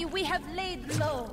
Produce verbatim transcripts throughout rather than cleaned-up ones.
enemy we have laid low.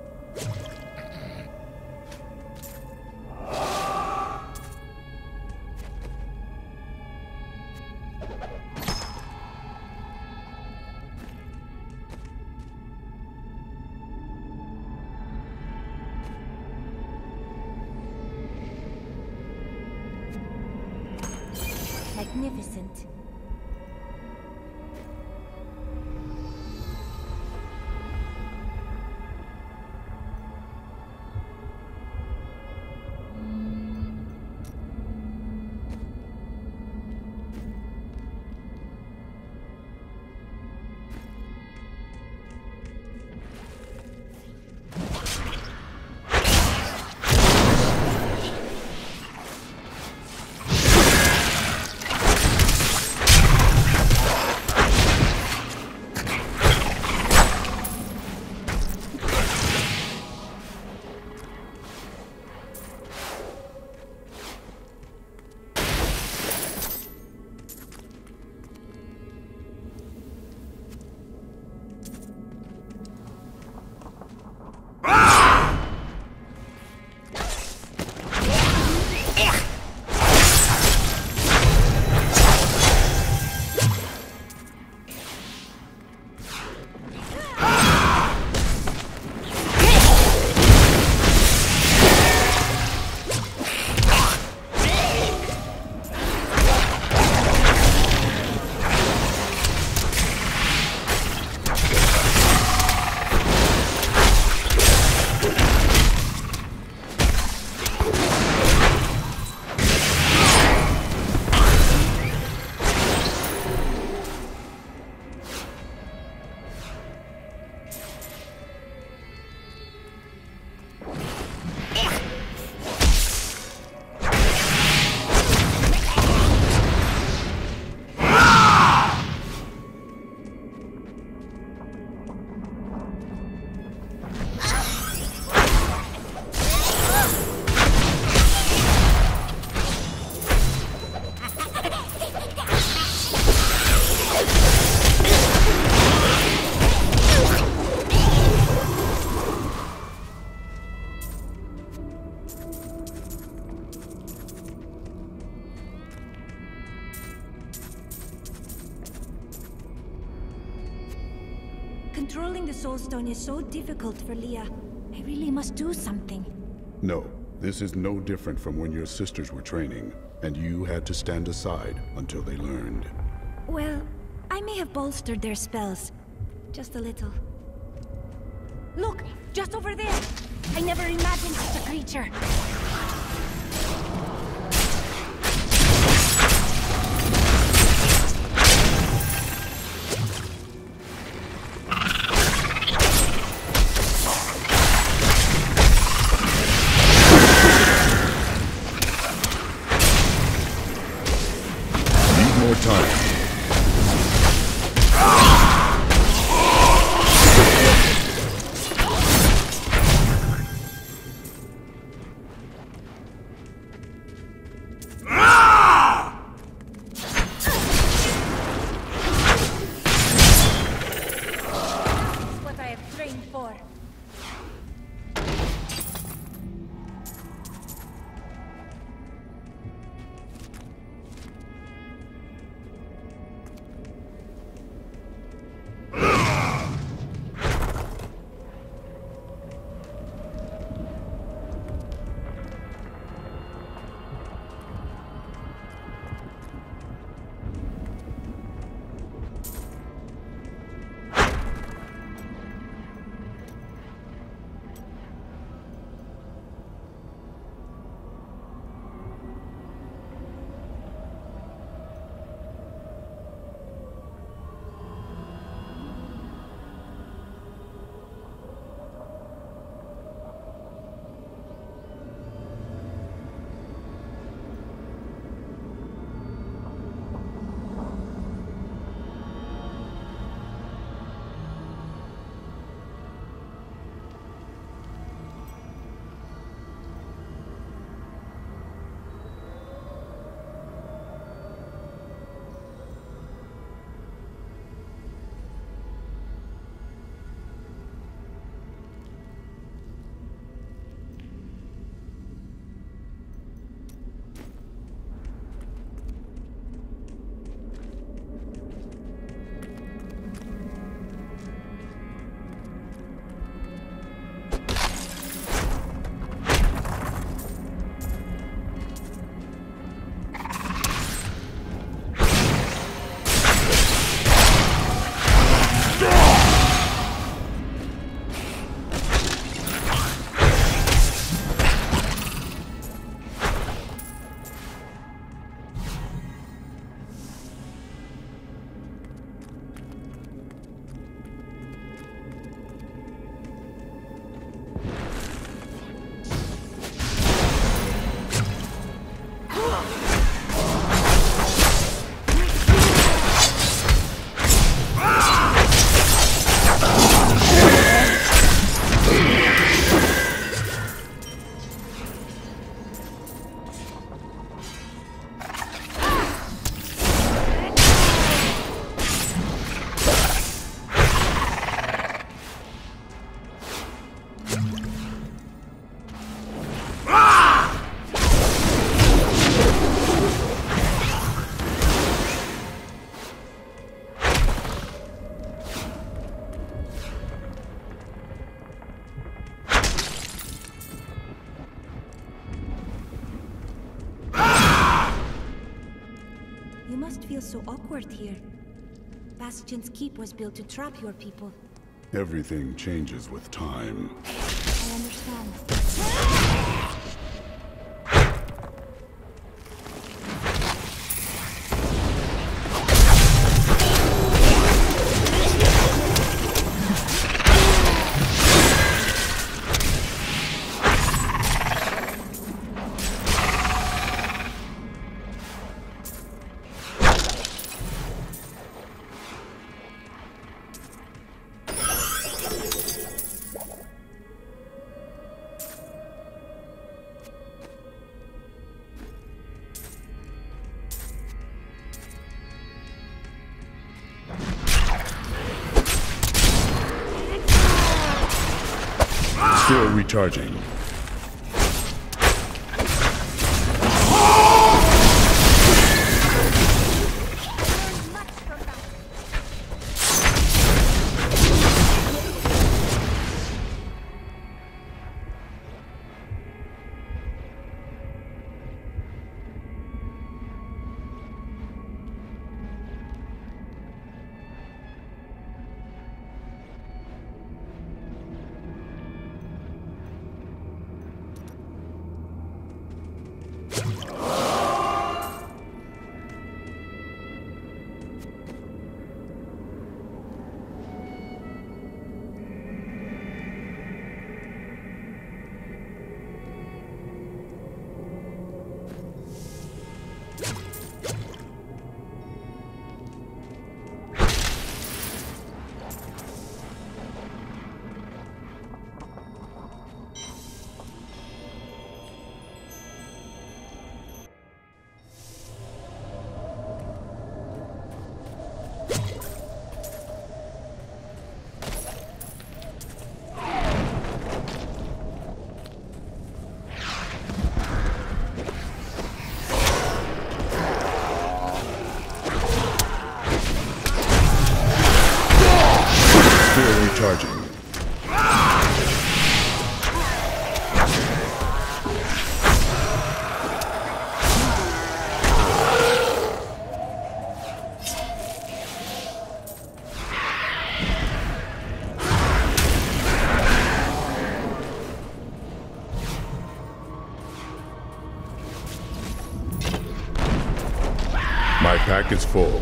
Magnificent. Controlling the Soul Stone is so difficult for Leah. I really must do something. No, this is no different from when your sisters were training, and you had to stand aside until they learned. Well, I may have bolstered their spells. Just a little. Look! Just over there! I never imagined such a creature. More time. feels so awkward here. Bastion's keep was built to trap your people. Everything changes with time. I understand. Still recharging. Recharging. My pack is full.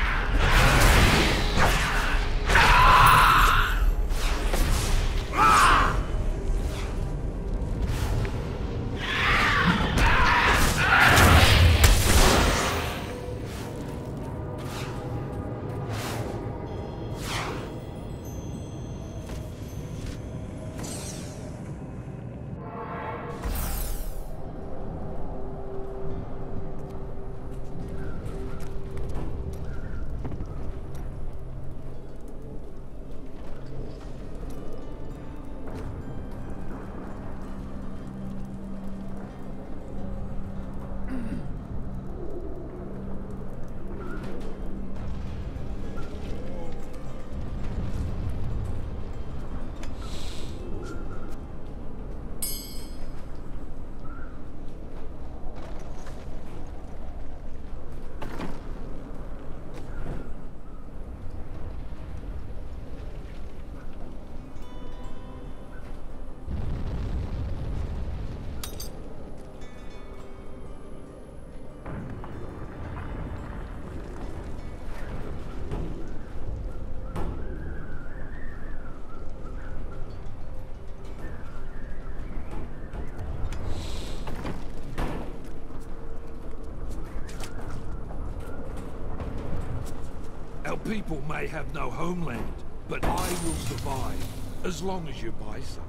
Our people may have no homeland, but I will survive, as long as you buy something.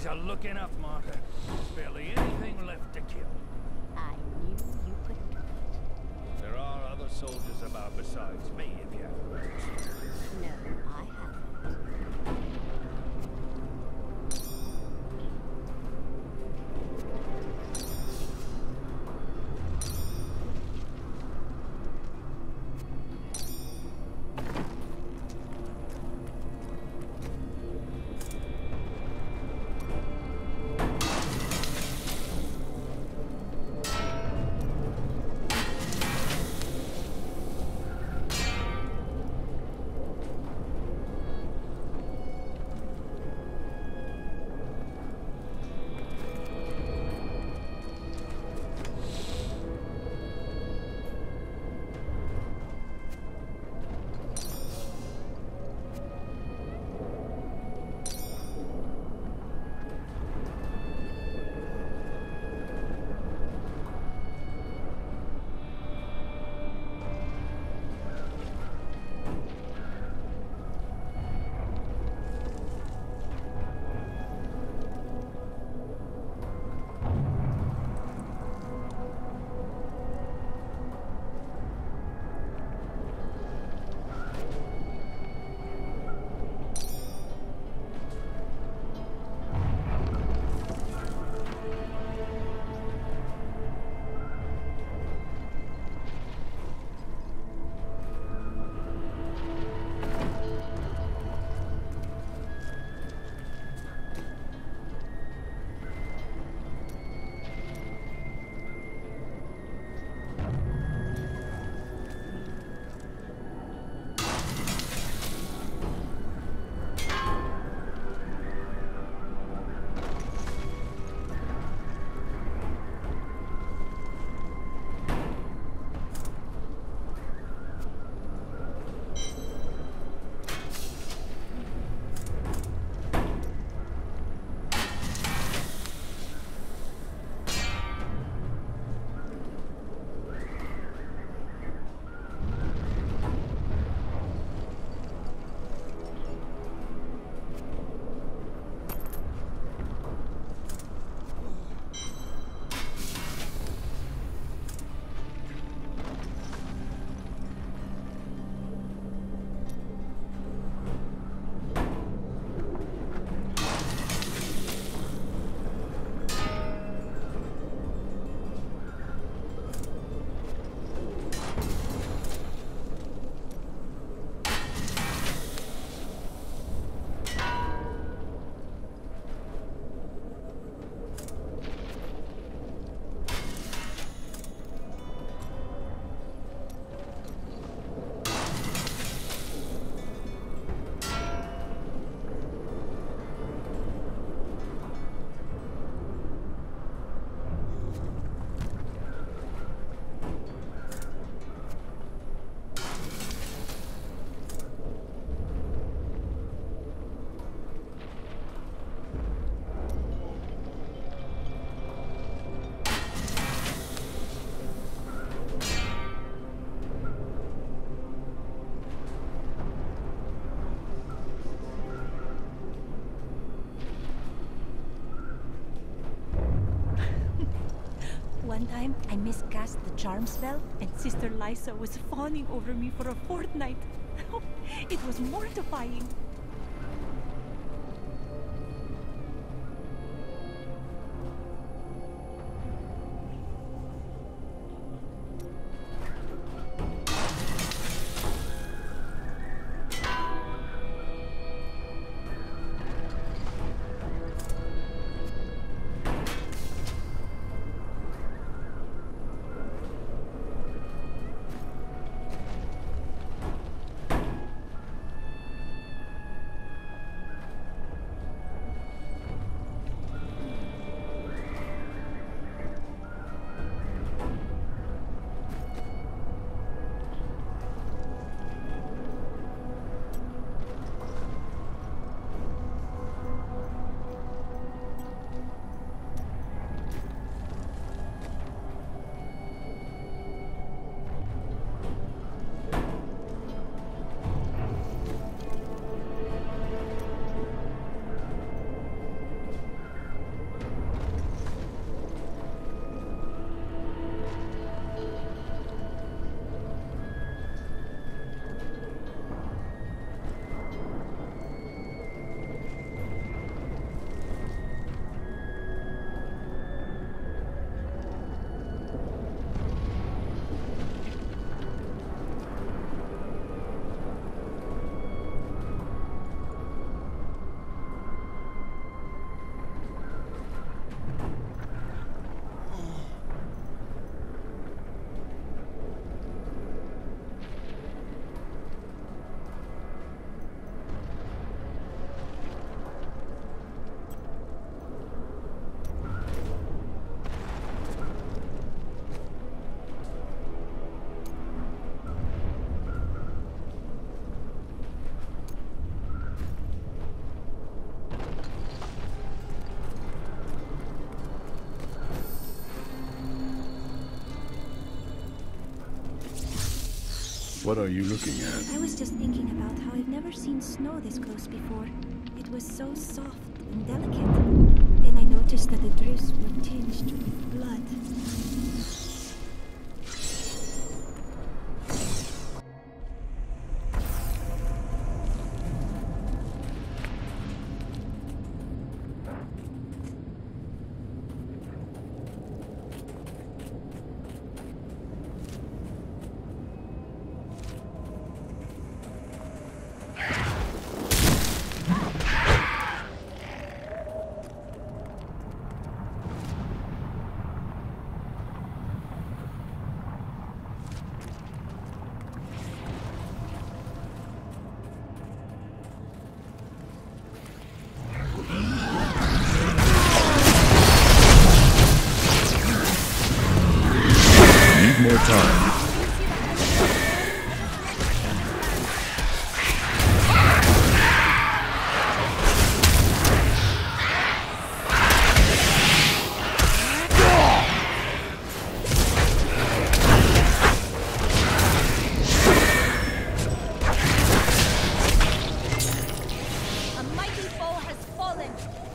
Things are looking up, Martha. There's barely anything left to kill. I knew you could do it. There are other soldiers about besides me, if you haven't noticed. No, I haven't. One time, I miscast the charm spell, and Sister Lysa was fawning over me for a fortnight. It was mortifying. What are you looking at? I was just thinking about how I've never seen snow this close before. It was so soft and delicate. Then I noticed that the drifts were tinged with blood. More time. A mighty foe has fallen.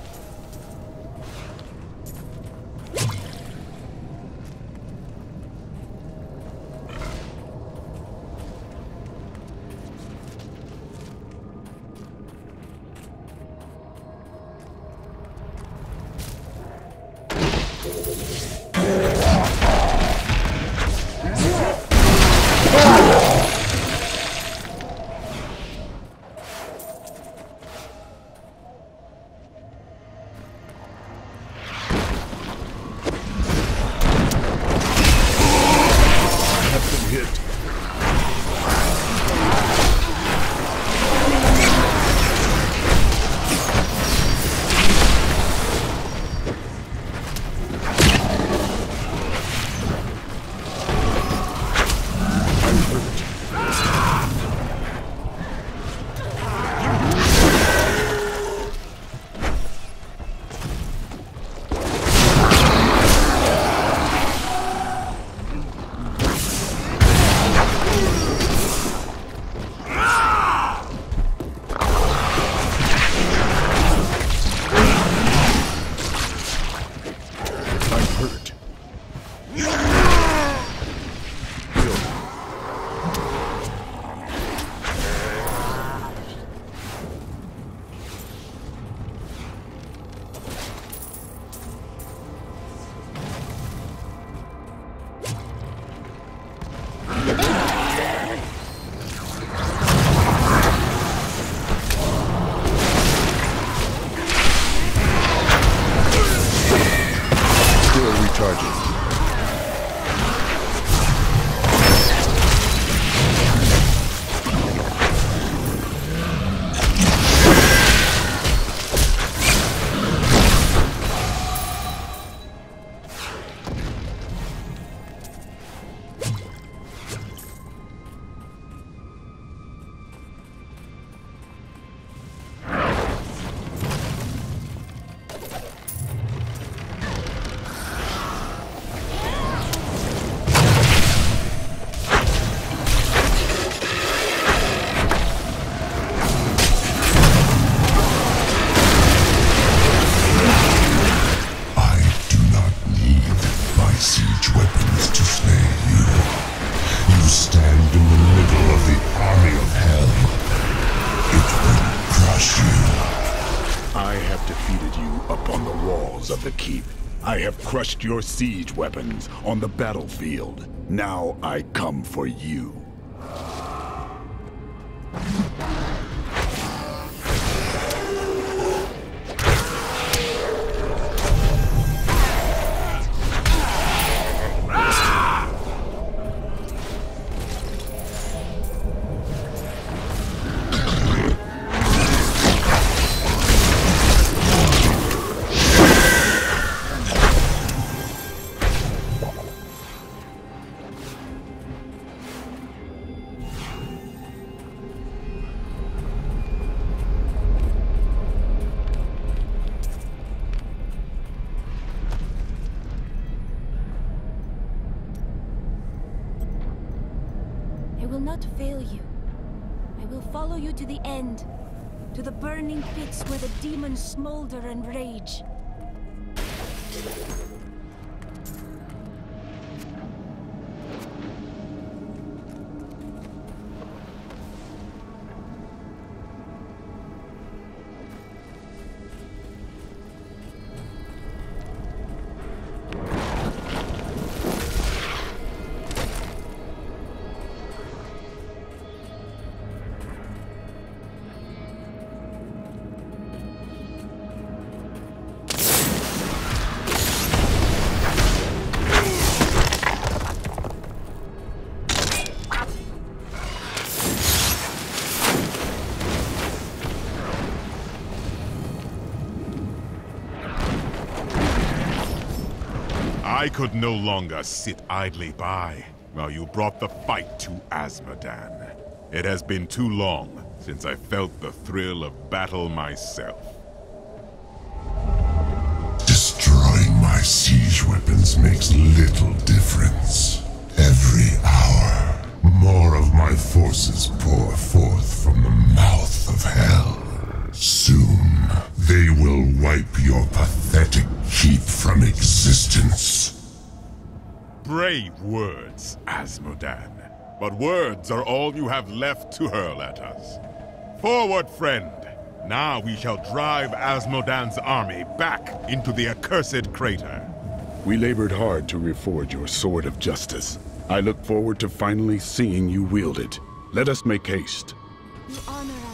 Of the keep. I have crushed your siege weapons on the battlefield. Now I come for you. I will not fail you. I will follow you to the end, to the burning pits where the demons smolder and rage. I could no longer sit idly by while you brought the fight to Azmodan. It has been too long since I felt the thrill of battle myself. Destroying my siege weapons makes little difference. Every hour, more of my forces pour forth from the mouth of hell. Soon, they will wipe your pathetic keep from existence. Brave words, Azmodan. But words are all you have left to hurl at us. Forward, friend! Now we shall drive Azmodan's army back into the accursed crater. We labored hard to reforge your sword of justice. I look forward to finally seeing you wield it. Let us make haste. You honor